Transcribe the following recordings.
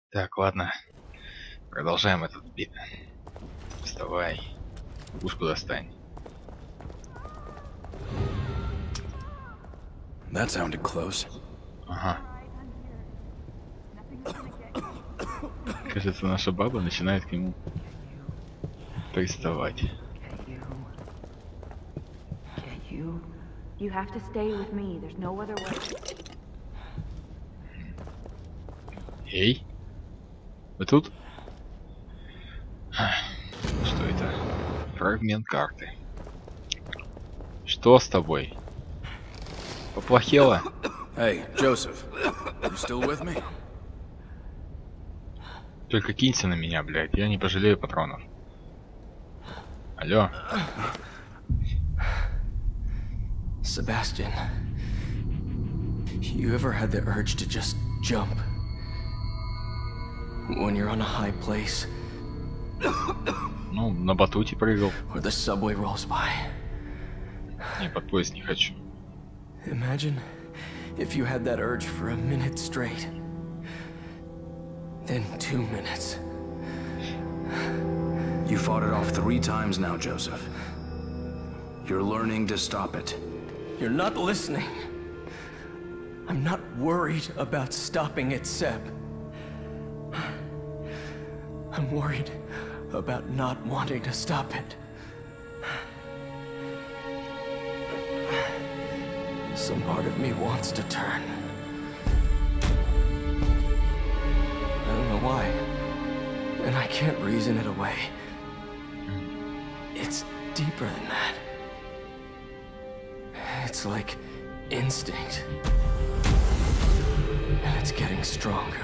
Так, ладно. Продолжаем этот бит. Вставай. Пушку достань. That sounded close. Ага. Кажется, наша баба начинает к нему приставать. You have to stay with me. There's no other way. Эй! Вы тут? Что это? Фрагмент карты. Что с тобой? Поплохело? Hey, Joseph. You still with me? Только кинься на меня, блядь. Я не пожалею патронов. Алло. Sebastian, you ever had the urge to just jump? When you're on a high place? Ну, на батуте прыгал. Or the subway rolls by? Не, под поезд не хочу. Imagine if you had that urge for a minute straight. Then 2 minutes. You fought it off 3 times now, Joseph. You're learning to stop it. You're not listening. I'm not worried about stopping it, Seb. I'm worried about not wanting to stop it. Some part of me wants to turn. I don't know why. And I can't reason it away. It's deeper than that. It's like instinct. And it's getting stronger.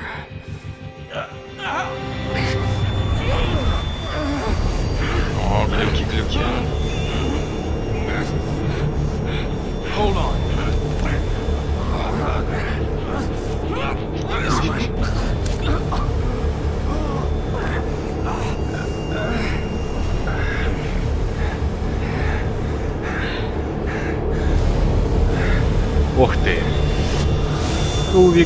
О, глюки. Hold on. This might... Ох ты. Рувик.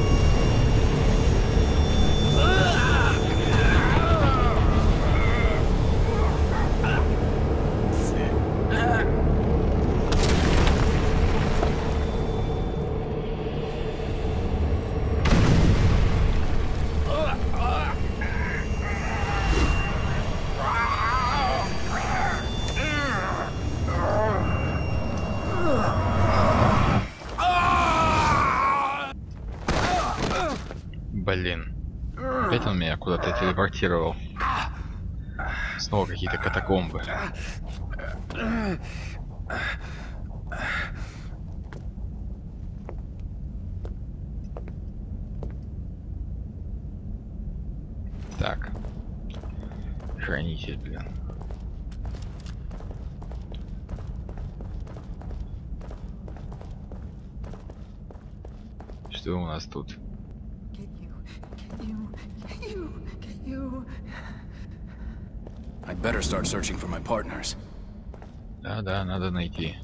Блин. Опять он меня куда-то телепортировал. Снова какие-то катакомбы. Так. Хранитель, блин. Что у нас тут? I'd better start searching for my partners. Да, надо найти.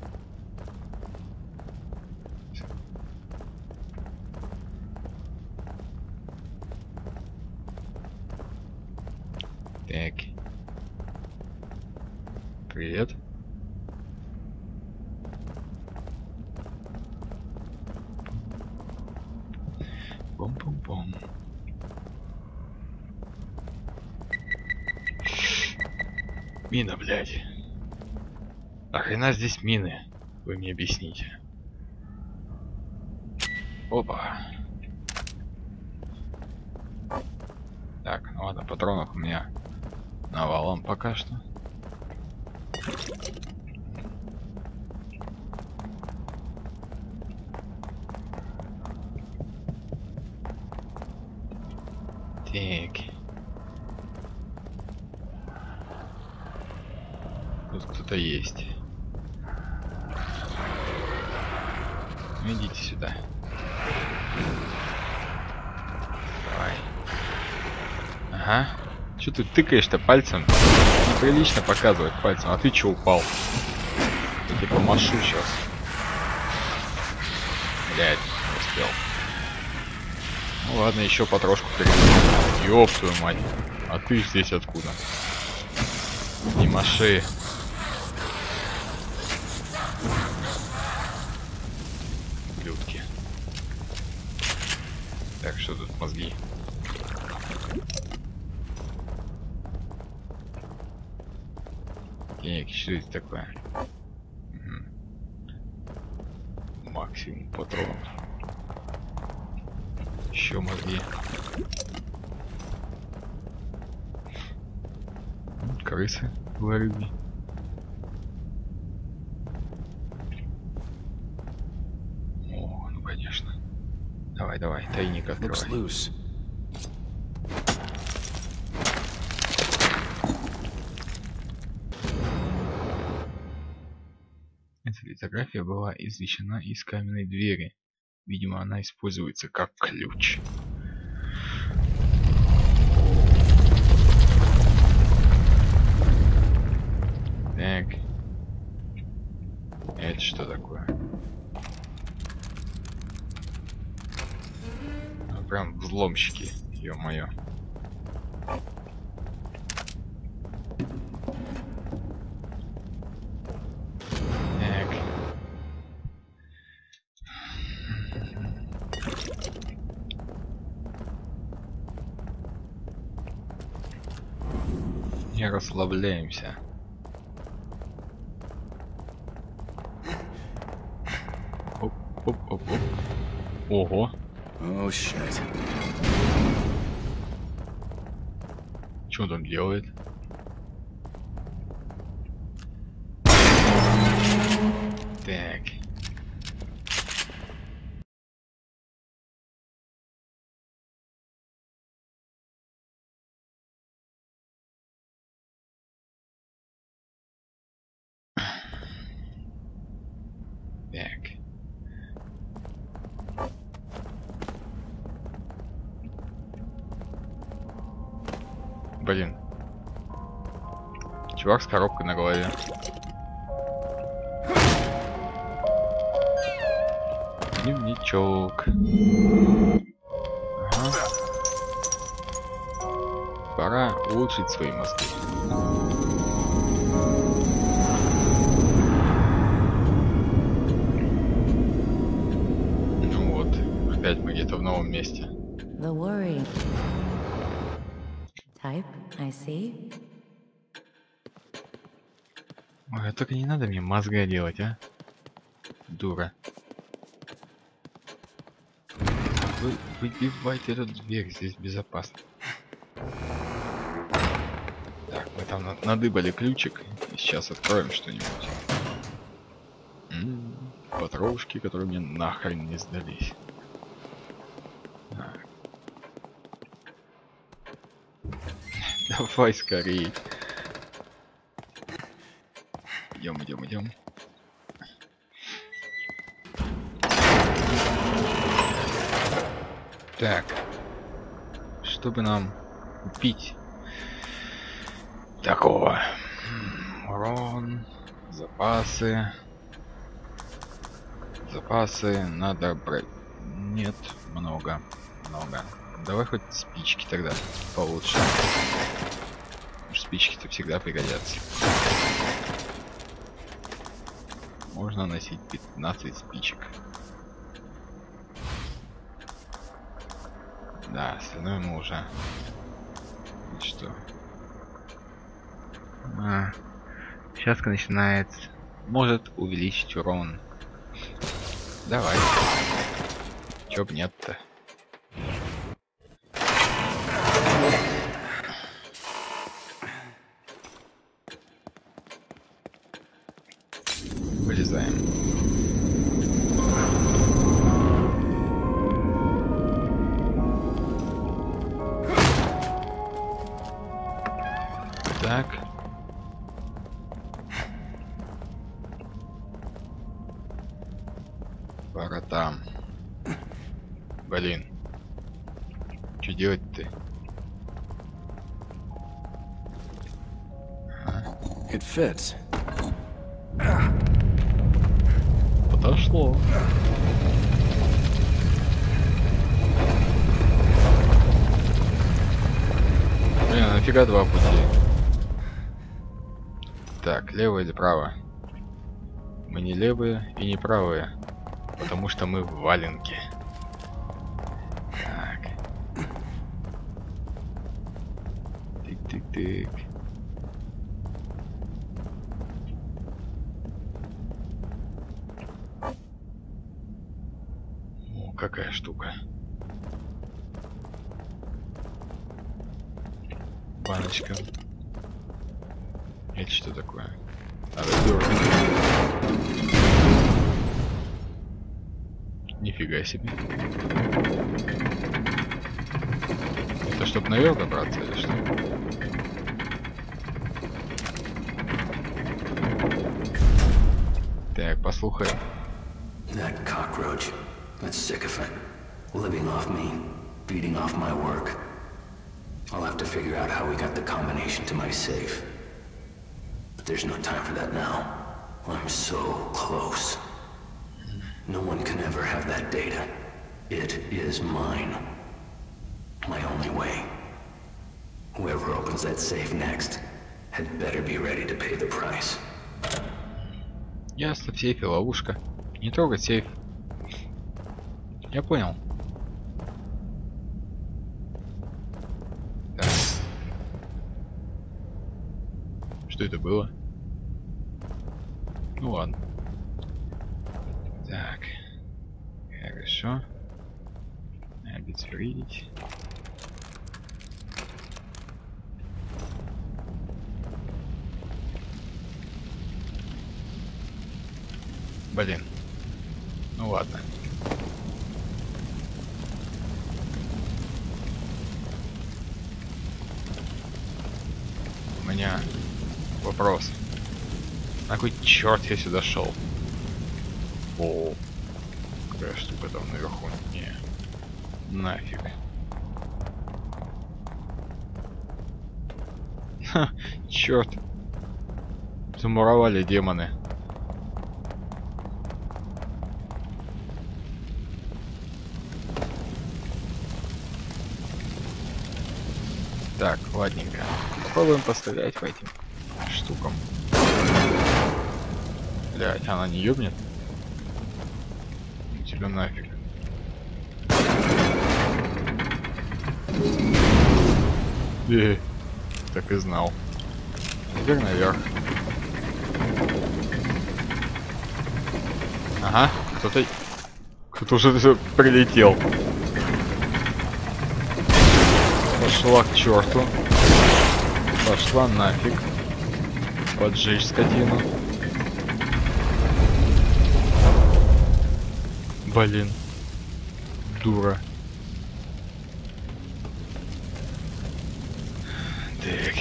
Так. Привет. Пом-пом-пом. Мина, блядь. Нахрена здесь мины? Вы мне объясните. Опа. Так, ну ладно, патронов у меня навалом пока что. Так. Тут кто-то есть. Ну, идите сюда. Давай. Ага. Че ты тыкаешь-то пальцем? Неприлично показывать пальцем. А ты че упал? Я тебе помашу сейчас. Блядь, не успел. Ну ладно, еще потрошку перейдем. Ёб твою мать. А ты здесь откуда? Не маши. Ублюдки. Так, что тут мозги? Денег, что это такое? Угу. Максимум патронов. Еще мозги. Крысы в рыбе. О, ну конечно. Давай, давай, тайник открывай. Эта литография была извлечена из каменной двери. Видимо, она используется как ключ. Так. Это что такое? Ну, прям взломщики, ё-моё. Так. Не расслабляемся. Оп-оп-оп. Ого. Oh shit. Что он там делает? Так. Так. Блин. Чувак с коробкой на голове. Дневничок. Ага. Пора улучшить свои мозги. Ну вот, опять мы где-то в новом месте. The worry. Type, I see. Ой, только не надо мне мозга делать, а? Дура. Выбивайте эту дверь, здесь безопасно. Так, мы там надыбали ключик. И сейчас откроем что-нибудь. Потрошки, которые мне нахрен не сдались. Так. Давай скорей. Идем, идем, идем. Так. Чтобы нам купить такого. Урон. Запасы. Запасы надо брать. Нет, много. Много. Давай хоть спички тогда получше. Спички-то всегда пригодятся. Можно носить 15 спичек. Да, остальное мы уже... Что? Сейчас начинает... Может увеличить урон. Давай. Чё б нет-то? Вылезаем. Так. Пора там. Блин. Что делать-то? It fits. Подошло. тебя два пути. Так, лево или право? Мы не левые и не правые, потому что мы в валенке. Так. Тык-тык-тык. О, какая штука. Баночка. Это что такое? Надо дергать. Нифига себе. Это чтоб наверх добраться или что? Так, послухаем. That cockroach, that sycophant, living off me, feeding off my work. I'll have to figure out how we got the combination to my safe. But there's no time for that now. I'm so close. No one can ever have that data. It is mine. My only way. Whoever opens that safe next had better be ready to pay the price. Ясно, в сейфе ловушка. Не трогать сейф. Я понял. Так. Что это было? Ну ладно. Так. Хорошо. Обезверить. Блин. Ну ладно. У меня вопрос. На какой черт я сюда шел? О, какая штука там наверху? Не, нафиг. Ха, черт. Замуровали демоны. Так, ладненько. Попробуем пострелять по этим штукам. Блять, она не ёбнет? Тебя нафиг. Так и знал. Теперь наверх. Ага, кто-то уже прилетел. Пошла к черту. Пошла нафиг. Поджечь скотину. Блин. Дура. Так.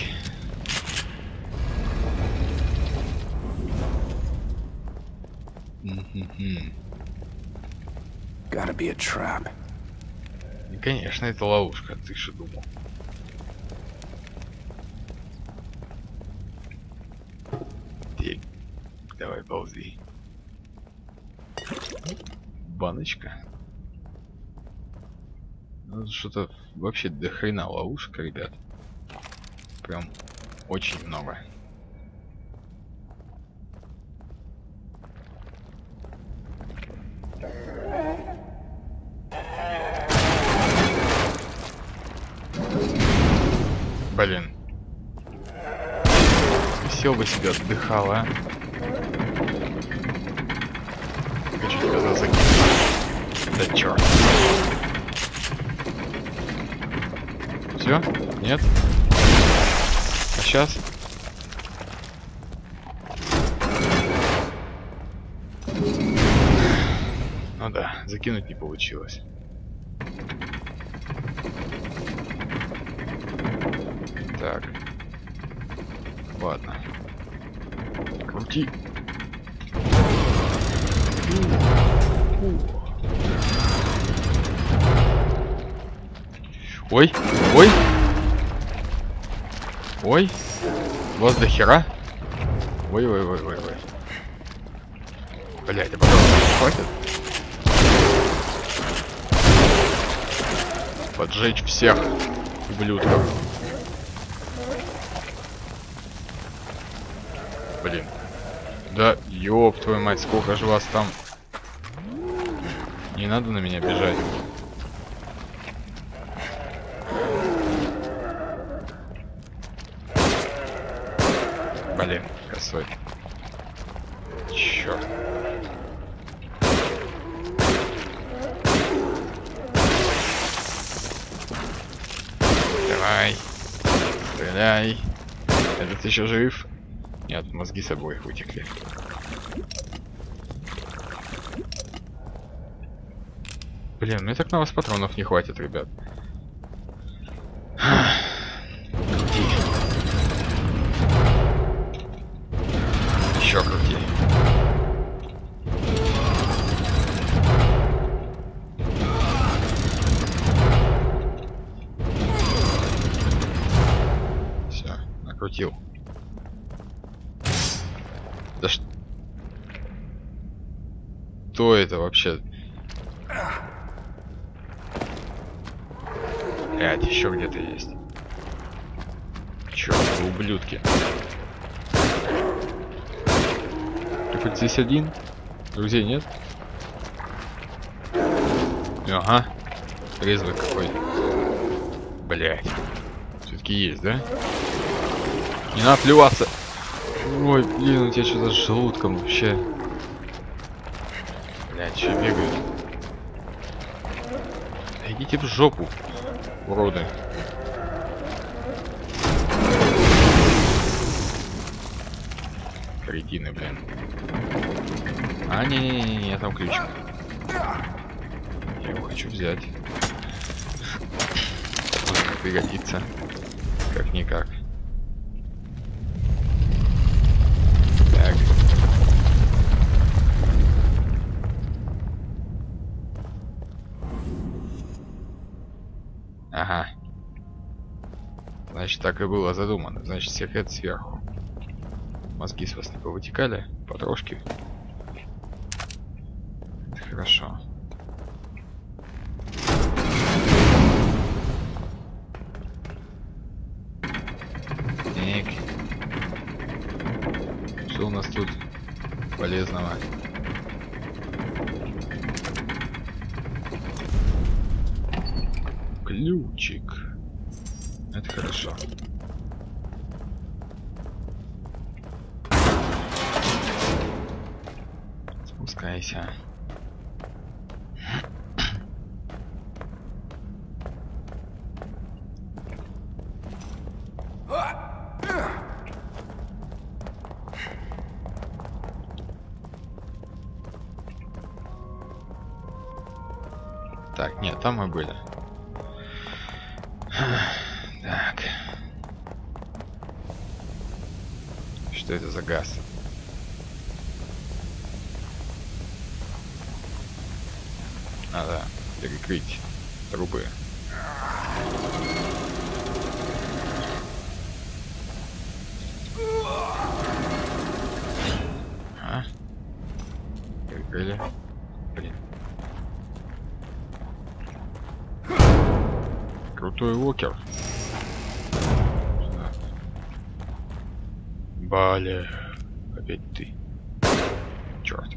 Gotta be a trap. И, конечно, это ловушка, ты что думал? Так, давай ползи. Баночка. Ну, что-то вообще до хрена ловушка, ребят. Прям очень много. Блин. Сел бы себе, отдыхал, а? Хочу тебя туда закинуть. Да чёрт. Все? Нет? А сейчас? Ну да, закинуть не получилось. Так. Ладно. Крути. Ой, ой. Ой. Вас до хера. Ой, ой, ой, ой, ой. Блядь, а потом хватит? Поджечь всех ублюдков. Блин. Да, ёб твою мать, сколько же вас там. Не надо на меня бежать. Блин, косой. Чёрт. Давай. Стреляй. Этот еще жив? Нет, мозги с обоих вытекли. Блин, мне так на вас патронов не хватит, ребят. Еще крути. Все, накрутил. Да что это вообще? Блядь, еще где-то есть. Черт, ублюдки. Ты хоть здесь один? Друзей нет? Ага. Резвый какой. Блядь. Все-таки есть, да? Не надо плеваться. Ой, блин, у тебя что-то с желудком вообще. Блядь, что бегают? Да идите в жопу, уроды. Кретины, блин. А, не-не-не, там ключик. Я его хочу взять. Может пригодится. Как-никак. Так. Ага. Значит, так и было задумано. Значит, секрет сверху. Мозги с вас не повытекали? Потрошки. Это хорошо. Так. Что у нас тут полезного? Ключик. Это хорошо. Спускайся. Так, нет, там мы были. Так. Что это за газ? Надо перекрыть трубы. А? Перекрыли. Блин. Крутой Уокер. Бали. Опять ты. Черт.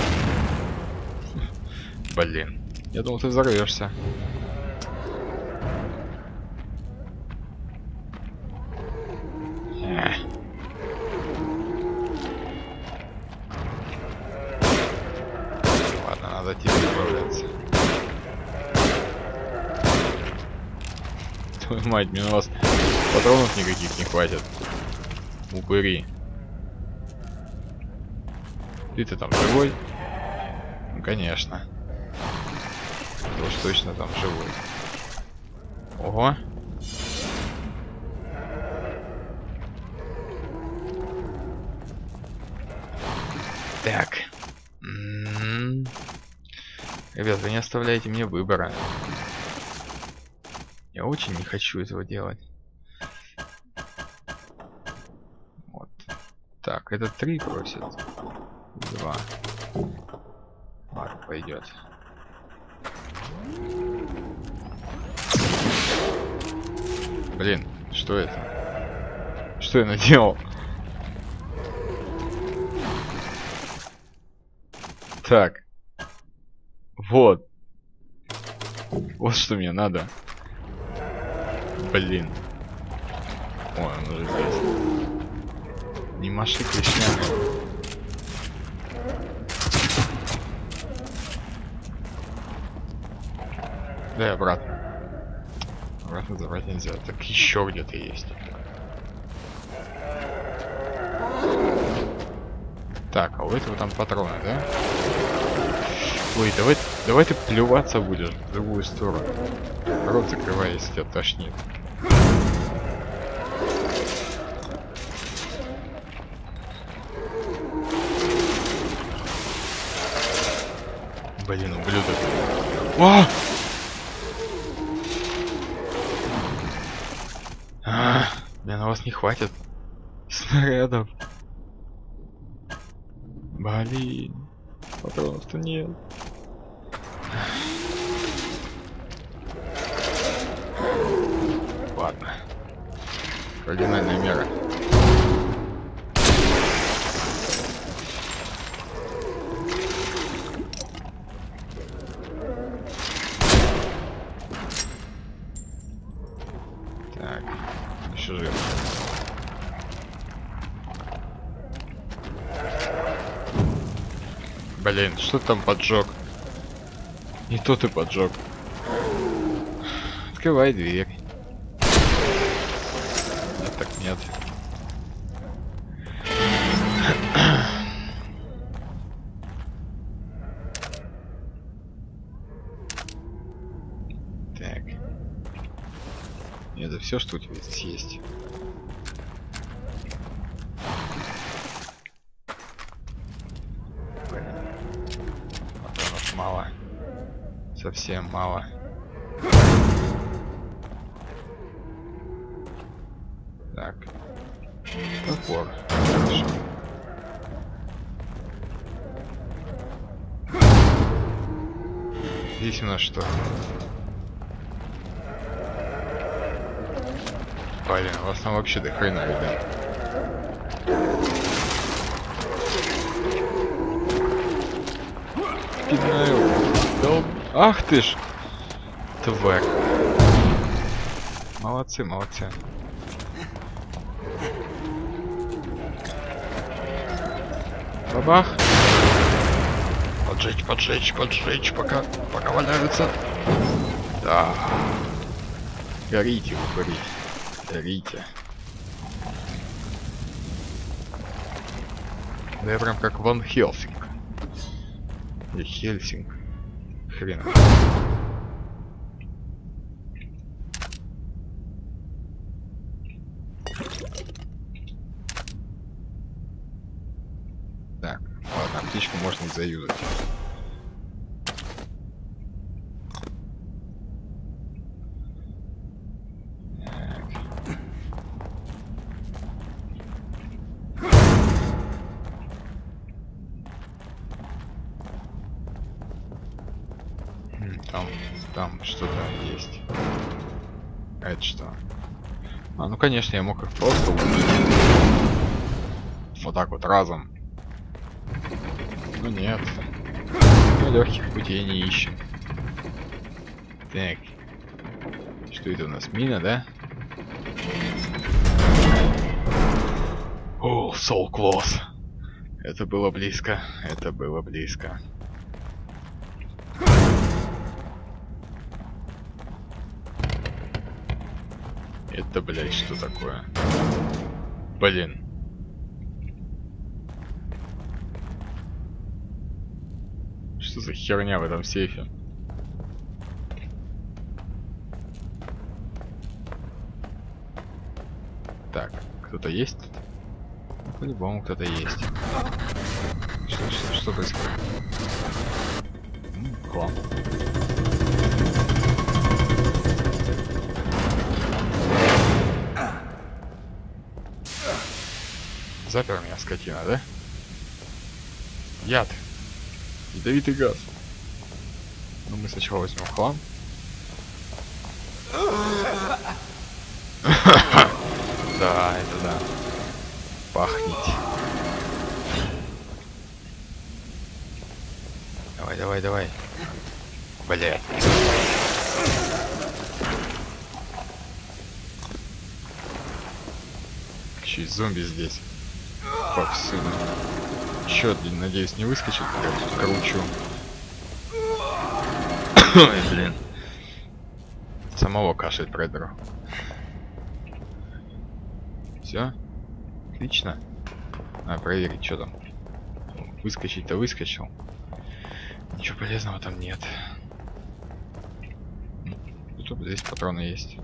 Блин. Я думал, ты взорвешься. Ладно, надо тебе избавляться. Твою мать, мне на вас патронов никаких не хватит. Упыри. Ты там живой? Ну, конечно. Ты уж точно там живой. Ого. Так. Ребят, вы не оставляете мне выбора. Я очень не хочу этого делать. Вот. Так, это 3 просит. 2. Ладно, пойдет. Блин, что это? Что я наделал? Так. Вот. Вот что мне надо. Блин. Ой, он уже здесь. Не маши клешнями. Да, обратно. Обратно забрать нельзя. Так еще где-то есть. Так, а у этого там патроны, да? Ой, давай ты плеваться будешь в другую сторону. Рот закрывай, если тебя тошнит. Блин, ублюдок. О! Мне на вас не хватит снарядов. Блин, патронов-то нет. Ладно. Кардинальная мера. Так, еще жив. Блин, что там поджег? Не то ты поджег. Открывай дверь. Нет, так нет. Так. Это все, что у тебя здесь есть. Патронов мало. Совсем мало. Так. Топор. Хорошо. Здесь у нас что? Блин, у вас там вообще до хрена, ребят. Пинаю. Да, ах ты ж! Тварь. Молодцы, молодцы. Бабах. Поджечь, поджечь, поджечь, пока валяются. Да. Горите, упыри. Горите. Да я прям как Ван Хельсинг. Или Хельсинг. Хрен. Так, ладно, аптечку можно заюзать. Там что-то есть. А это что? А, ну конечно, я мог их просто убить. Вот так вот разом. Ну нет. Мы легких путей не ищем. Так. Что это у нас? Мина, да? О, so close. Это было близко. Это было близко. Это, блядь, что такое? Блин. Что за херня в этом сейфе? Так, кто-то есть? По-любому кто-то есть. Что происходит? Хлам. Запер меня, скотина, да? Яд. Ядовитый газ. Ну, мы сначала возьмем хлам. Да, это да. Пахнет. Давай, давай, давай. Блядь. Еще и зомби здесь. Повсюду. Чё, надеюсь, не выскочит, когда я тут кручу. Ой, блин. Самого кашель пройдро. Все? Отлично. Надо проверить, что там. Выскочить-то выскочил. Ничего полезного там нет. Тут здесь патроны есть.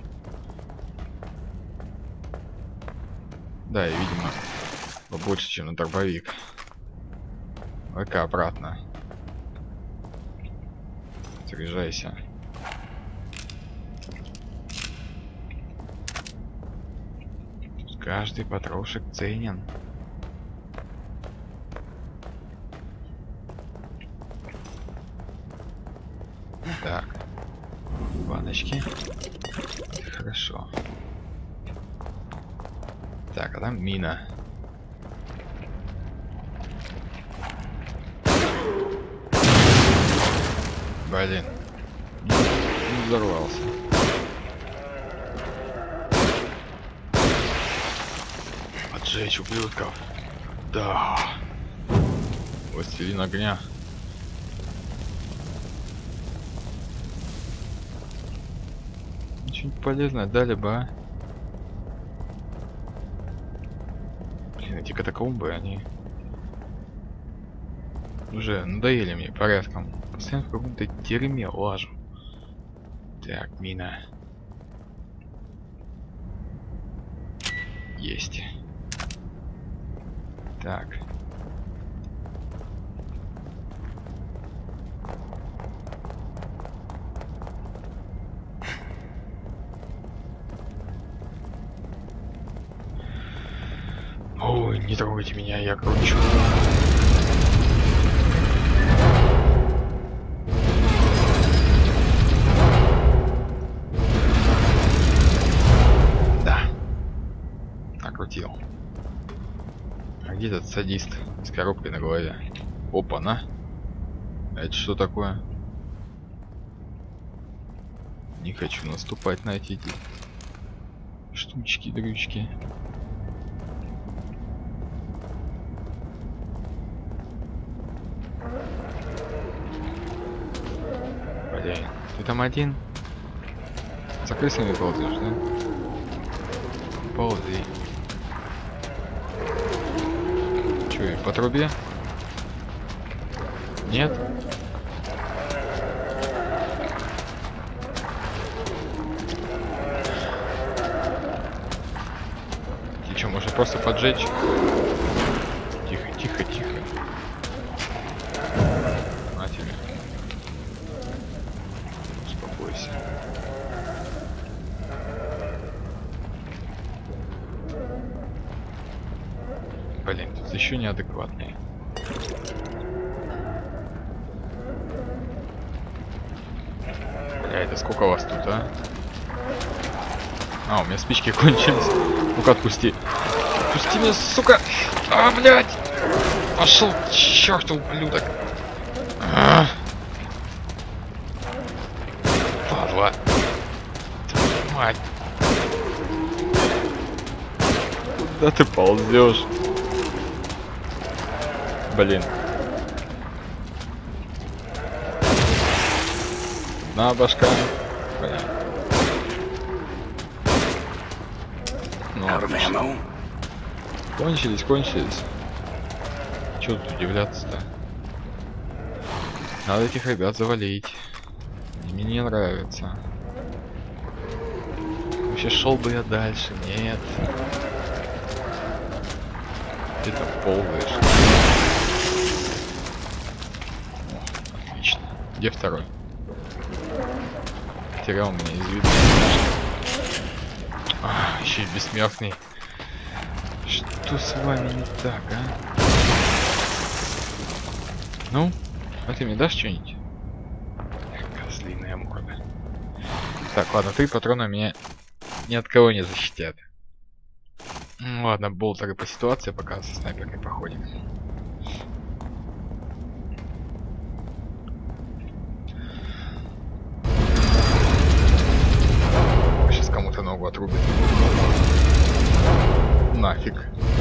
Да, и видимо побольше, чем на дробовик. Давай-ка обратно. Заряжайся. Тут каждый патрошек ценен. Так. Баночки. Хорошо. Так, а там мина. Блин. Не взорвался. Отжечь ублюдков. Да. Властелин огня. Что-нибудь полезное дали бы, а? Блин, эти катакомбы, они уже надоели мне порядком. Постоянно в каком-то дерьме лажу. Так, мина. Есть. Так. Ой, не трогайте меня, я кручу. Да. Накрутил. А где этот садист с коробкой на голове? Опа-на. А это что такое? Не хочу наступать на эти штучки-дрючки. Блин, ты там один? За крысами ползаешь, да? Ползи. Чё, по трубе? Нет? Ты чё, можно просто поджечь? Тихо, тихо, тихо. На тебе. Успокойся. Блин, тут еще неадекватные. Бля, это сколько вас тут, а? А, у меня спички кончились. Ну-ка, отпусти. Отпусти меня, сука! А, блядь! Пошел, черт, ублюдок! А! Падла! Твою мать! Куда ты ползешь? Блин. На, башка. Блин. Ну, отлично. Кончились, кончились. Чё тут удивляться-то? Надо этих ребят завалить. Они мне не нравятся. Вообще шел бы я дальше. Нет. Ты там ползаешь. О, отлично. Где второй? Терял меня из виду. Еще и бессмертный. Что с вами не так, а? Ну, а ты мне дашь что-нибудь? Козлиная морда. Так, ладно, 3 патрона меня ни от кого не защитят. Ну, ладно, болтеры по ситуации, пока со снайперкой походим. ногу отрубит. Нафиг.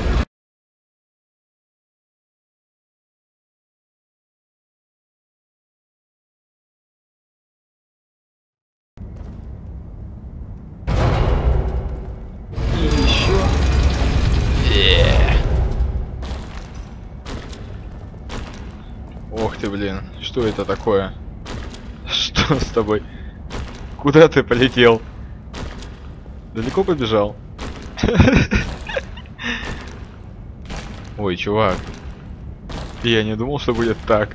И еще. Ох ты, блин, что это такое? Что с тобой? Куда ты полетел? Далеко побежал? Ой, чувак. Я не думал, что будет так.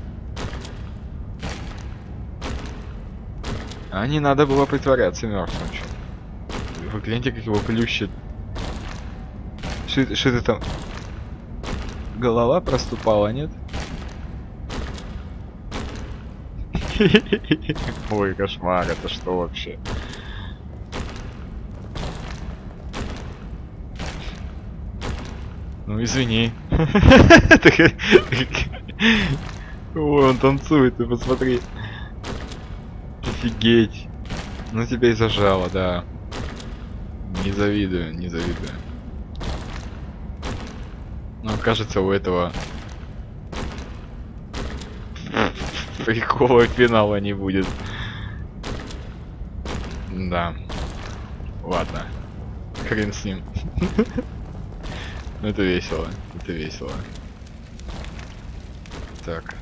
А не надо было притворяться мертвым. Вы гляньте, как его плющит. Что это там? Голова проступала, нет? Ой, кошмар, это что вообще? Ну извини. Ой, он танцует, ты посмотри. Офигеть. Ну тебя и зажало, да. Не завидую, не завидую. Ну, кажется, у этого прикола финала не будет. Да. Ладно. Хрен с ним. Ну это весело. Это весело. Так.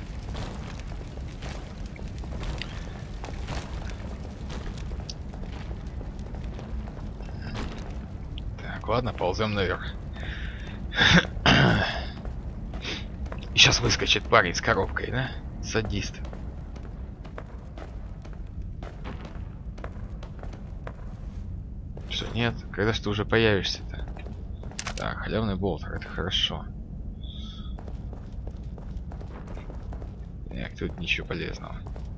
Так, ладно, ползем наверх. Сейчас выскочит парень с коробкой, да? Садист. Что, нет? Когда же ты уже появишься-то? Так, халявный болтер, это хорошо. Так, тут ничего полезного.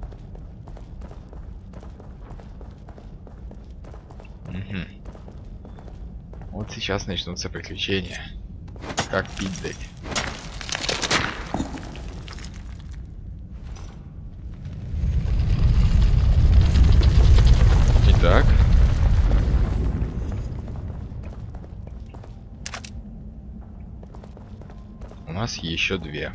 Угу. Вот сейчас начнутся приключения. Как пить дать? Итак. У нас еще две.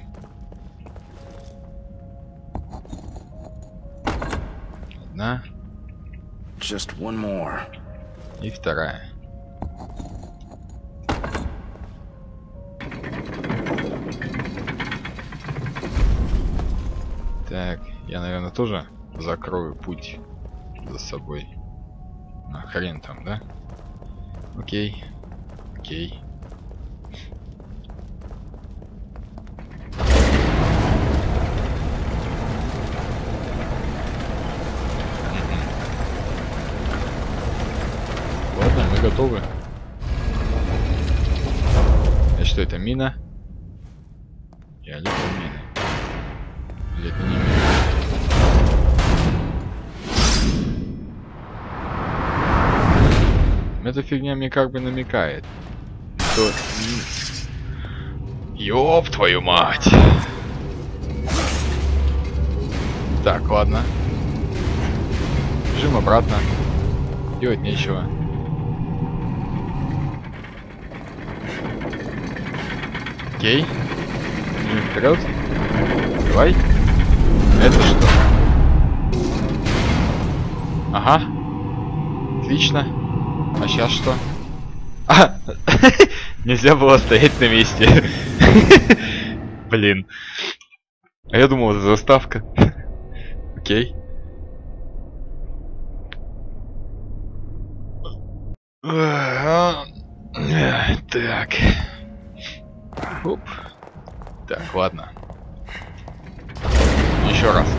Одна. Just one more. И вторая. Так, я, наверное, тоже закрою путь за собой. А, хрен там, да? Окей. Окей. Ладно, мы готовы. А что это, мина? Я люблю мины. Или это не мина? Эта фигня мне как бы намекает, что... Ёб твою мать! Так, ладно. Бежим обратно. Делать нечего. Окей. Бежим вперед. Давай. Это что? Ага. Отлично. А сейчас что? А! Нельзя было стоять на месте. Блин. А я думал, это заставка. Окей. Так. Оп. Так, ладно. Еще раз.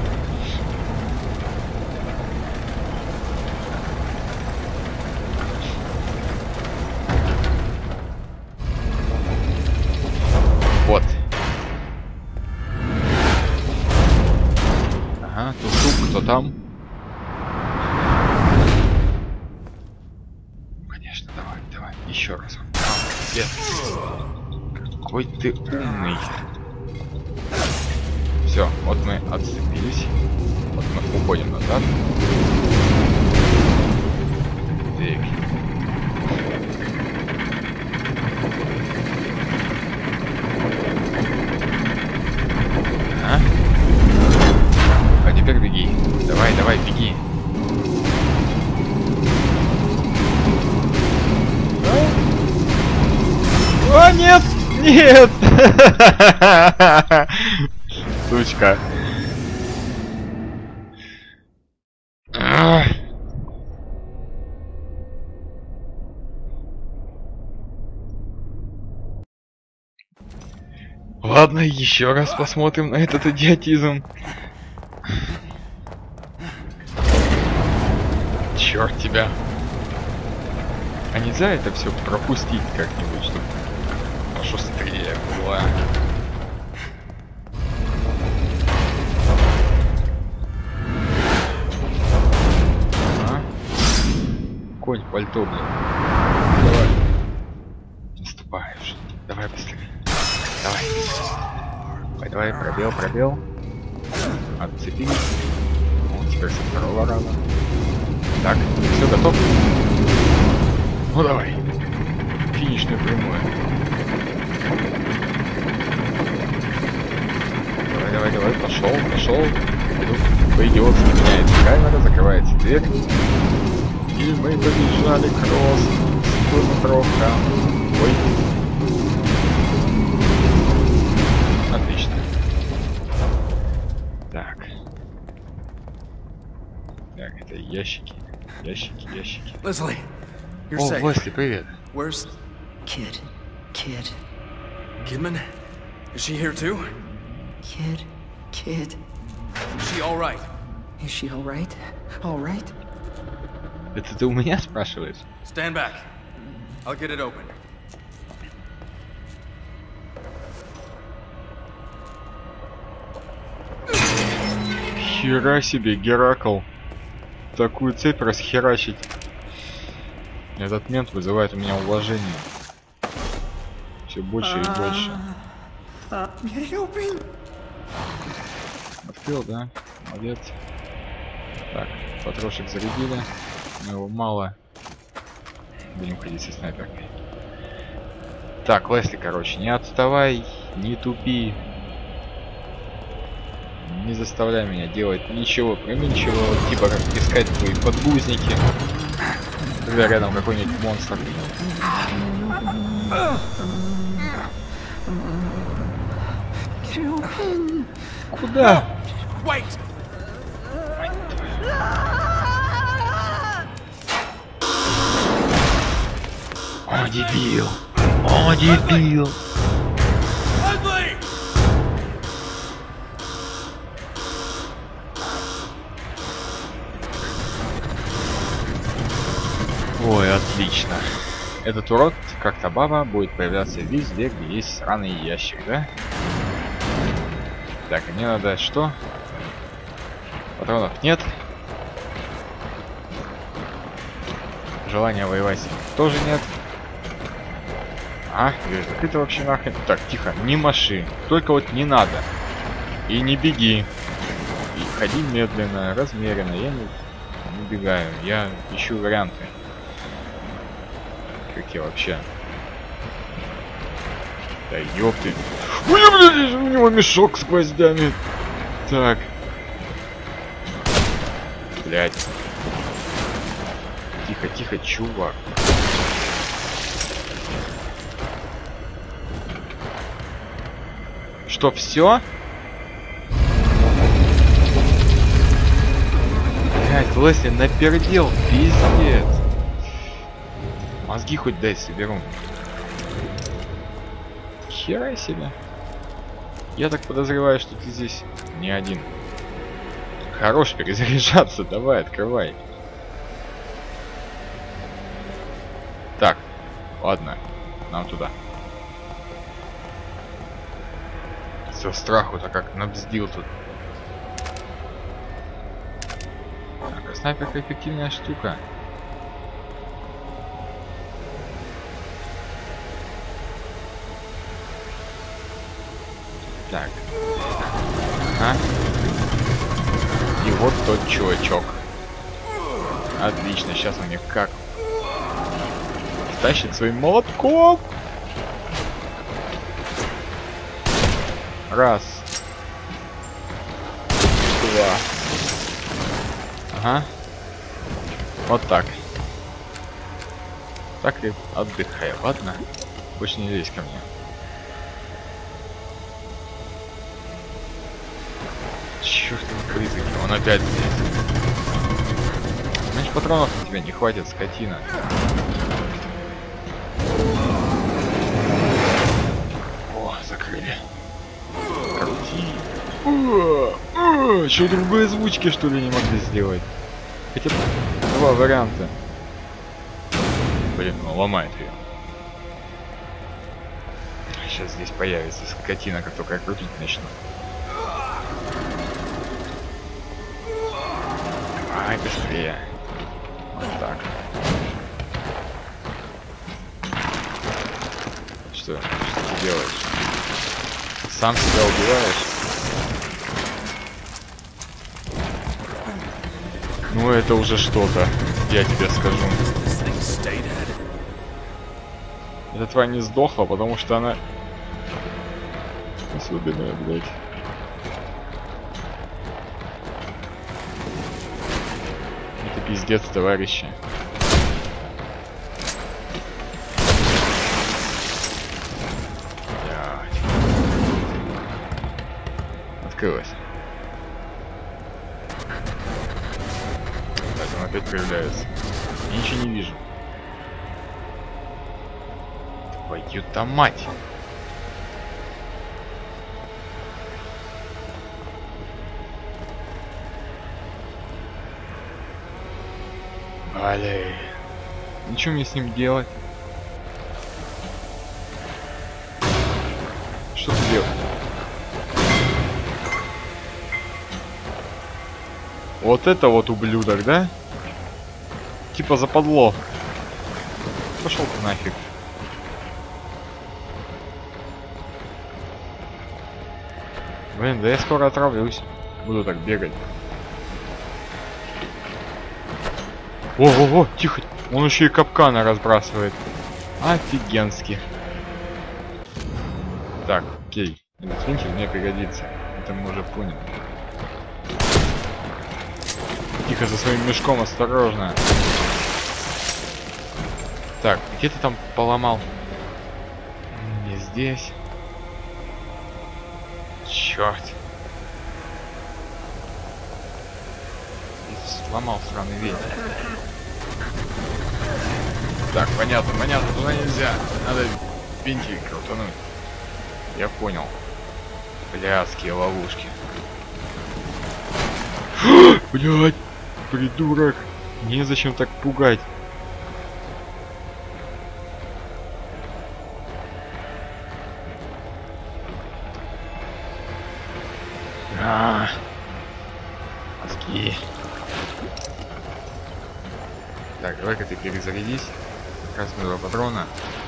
Вот. Ага, тут тут, кто там? Конечно, давай, давай, еще раз. Какой ты умный. Все, вот мы отцепились. Вот мы уходим назад. Так. Нет! Сучка. Ладно, еще раз посмотрим на этот идиотизм. Черт тебя. А нельзя это все пропустить как-нибудь, чтобы пошустрее было? А? Конь в пальто, блин. Давай. Наступаешь. Давай быстрее. Давай. Давай, пробел. Отцепись. Вот теперь со второго раза. Так, все готов? Ну давай. Финишную прямую. Давай. Пошел. Тут по-идиотски меняется камера, закрывается дверь. И мы побежали кросс. Секундно-кровка. Ой. Отлично. Так, это ящики. Leslie, you're О, safe. Лесли, привет. Where's Kid. Kidman? Is she here too? Kid. Is she all right? Is she alright? Alright? Это ты у меня спрашиваешь? Stand back. I'll get it open. Хера себе, Геракл. Такую цепь расхерачить. Этот мент вызывает у меня уважение. Все больше и больше. Открыл, да? Молодец. Так, патрошек зарядили. Но его мало. Будем ходить со снайперкой. Так, Лесли, короче, не отставай, не тупи. Не заставляй меня делать ничего проминчивого, типа как искать твои подгузники, когда рядом какой-нибудь монстр. Куда? Wait! О, дебил! О, дебил! Leslie! Ой, отлично. Этот урод, как-то баба, будет появляться везде, где есть сраный ящик, да? Так, мне надо что? Патронов нет. Желания воевать с ним тоже нет. А, дверь закрыта вообще нахрен. Так, тихо, не маши. Только вот не надо. И не беги. И ходи медленно, размеренно. Я не бегаю, я ищу варианты. Как я вообще? Да ёпты. Ой, блядь, у него мешок с гвоздями. Так. Блядь. Тихо, чувак. Что, все? Блядь, Лесли напердел, пиздец. Мозги хоть дай соберу. Хера себе. Я так подозреваю, что ты здесь не один. Хорош перезаряжаться, давай, открывай. Так, ладно, нам туда. Со страху-то как набздил тут. Так, а снайперка эффективная штука. Так. Ага. И вот тот чувачок. Отлично, сейчас он мне как тащит своим молотком. Раз. Два. Ага. Вот так. Так и отдыхай, ладно? Больше не лезь ко мне. чертовы призраки, он опять здесь. Значит, патронов на тебя не хватит, скотина. О, закрыли. Крути. Что, другой озвучки, что ли, не могли сделать? Хотя бы два варианта. Блин, ну ломает ее. Сейчас здесь появится скотина, как только я крутить начну. Давай быстрее. Вот так. Что ты делаешь? Сам себя убиваешь? Ну это уже что-то, я тебе скажу. Эта тварь не сдохла, потому что она особенная, блядь. Это пиздец, товарищи. Блядь. Открылась. Так, он опять появляется. Я ничего не вижу. Твою-то мать! Блин. Ничего мне с ним делать? Что ты делаешь? Вот это вот ублюдок, да? Типа западло. Пошел ты нафиг. Блин, да я скоро отравлюсь. Буду так бегать. О, тихо. Он еще и капканы разбрасывает. Офигенски. Так, окей. Этот винтик мне пригодится. Это мы уже поняли. Тихо, за своим мешком, осторожно. Так, где ты там поломал? Не здесь. Черт. Сломал сраный вентиль. Так, понятно, туда нельзя. Надо винтик крутануть. Я понял. Блядские ловушки. Блядь, придурок. Незачем так пугать. Мозги. Так, давай-ка ты перезарядись. Красного патрона.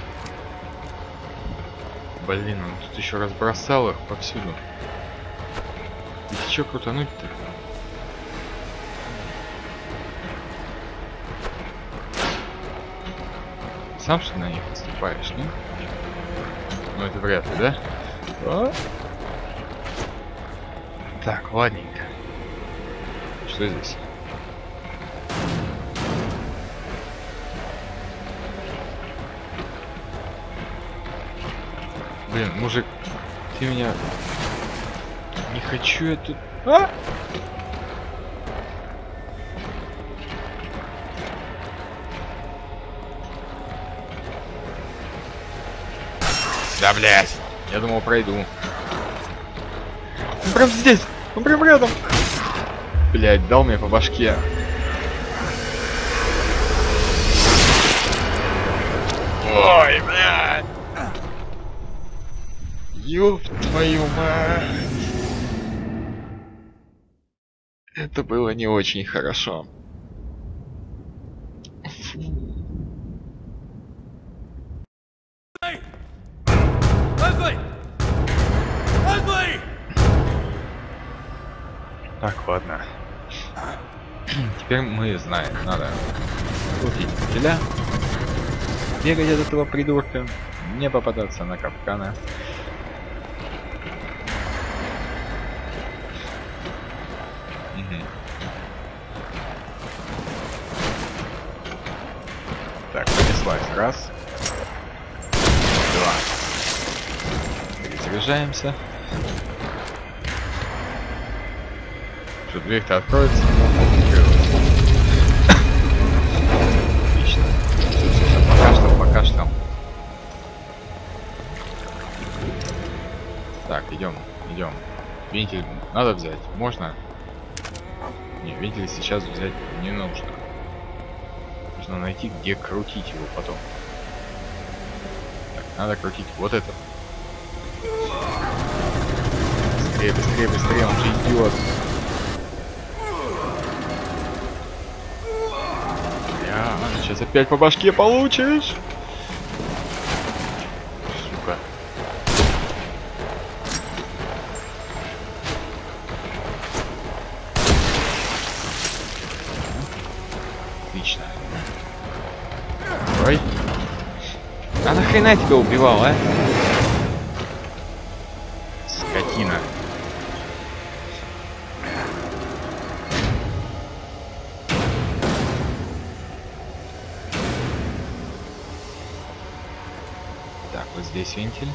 Блин, он тут еще разбросал их повсюду. И че крутануть-то? Сам что на них наступаешь, не? Ну это вряд ли, да? А? Так, ладненько. Что здесь? Блин, мужик, ты меня... Не хочу я тут... А? Да, блядь. Я думал, пройду. Он прям здесь. Он прям рядом. Блядь, дал мне по башке. Ой, блядь. Ёб твою мать. Это было не очень хорошо. Так, ладно. Теперь мы знаем, надо крутить петля, бегать от этого придурка, не попадаться на капканы. Так, понеслась. Раз. Два. Перезаряжаемся. Что, дверь-то откроется? Открылась. Отлично. Пока что. Так, идем. Вентиль надо взять? Можно? Не, вентиль сейчас взять не нужно. Нужно найти, где крутить его потом. Так, надо крутить вот это. Быстрее, он же идет. Бля, сейчас опять по башке получишь. Сука. Отлично. Ой. А нахрена я тебя убивал, а? Скотина. Так, вот здесь вентиль.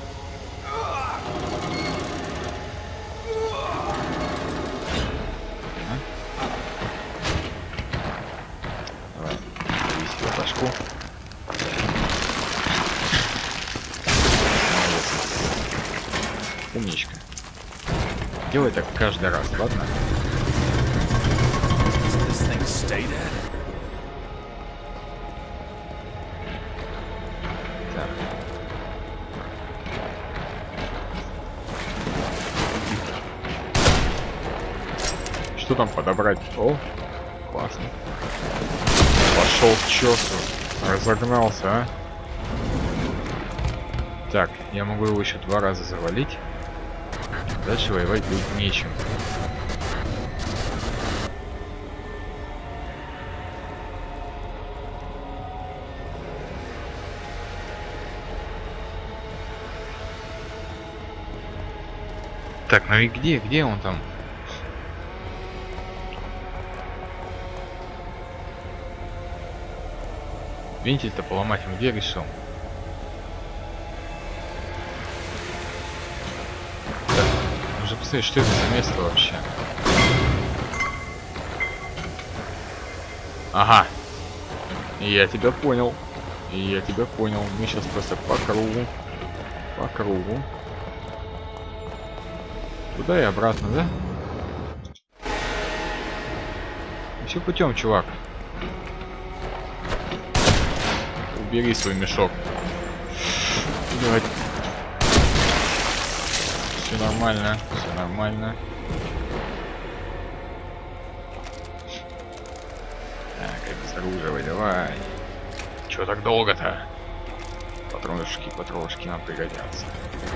Давай, повесь его башку. Умничка. Делай так каждый раз, ладно? Так. Что там подобрать? О, классно. Пошел к черту. Разогнался, а? Так, я могу его еще 2 раза завалить. Дальше воевать будет нечем. Так, ну и где он там? Вентиль-то поломать он где решил? Так, нужно посмотреть, что это за место вообще. Ага. Я тебя понял. Мы сейчас просто по кругу. Туда и обратно, да? Все путем, чувак. Убери свой мешок. Давай. Все нормально. Так, обезоруживай, давай. Чё так долго-то? Патрошки нам пригодятся.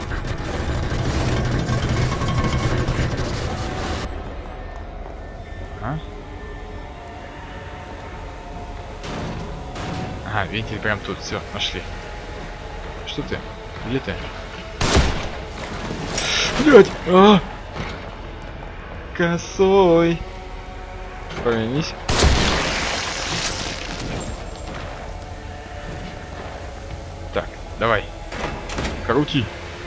Ага, вентиль прям тут, все, нашли. Что ты? Где ты? Блять! Косой! Повернись. Так, давай. Крути.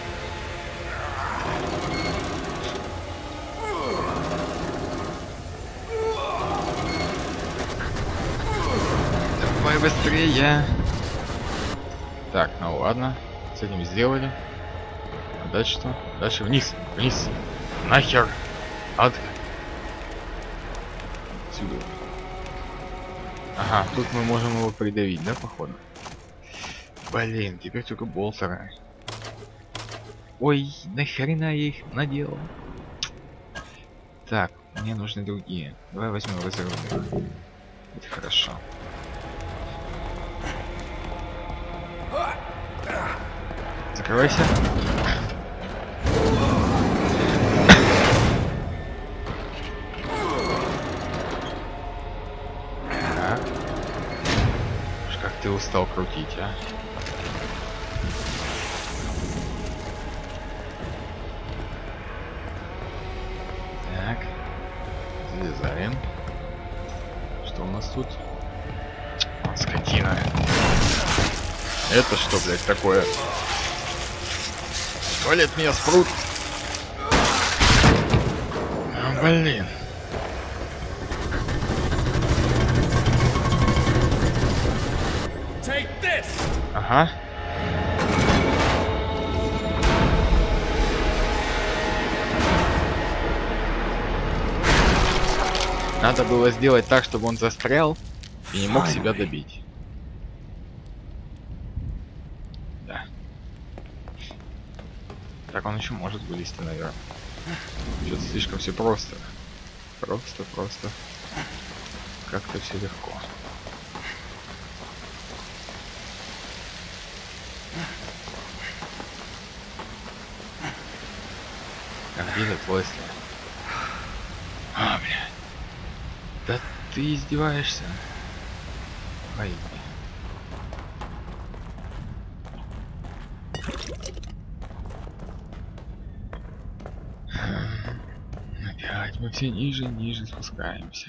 Давай быстрее. Так, ну ладно. С этим сделали. А дальше что? Дальше вниз. Нахер. Ад. Сюда. Ага, тут мы можем его придавить, да, походу? Блин, теперь только болтеры. Ой, нахрена я их надел? Так, мне нужны другие. Давай возьмем разорванных. Это хорошо. Закрывайся. Так. Уж как ты устал крутить, а? Так. Залезаем. Что у нас тут? Вот скотина. Это что, блядь, такое? Валит меня спрут. Блин. Ага. Надо было сделать так, чтобы он застрял и не мог себя добить. Да. Так он еще может вылезти наверх. Что-то слишком все просто. Просто. Как-то все легко. А где этот Лесли? А, блядь. Да ты издеваешься? Ай. Опять мы все ниже и ниже спускаемся.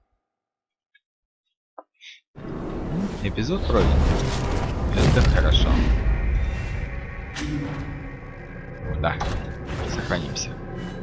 Эпизод пройден. Это хорошо. Да, сохранимся.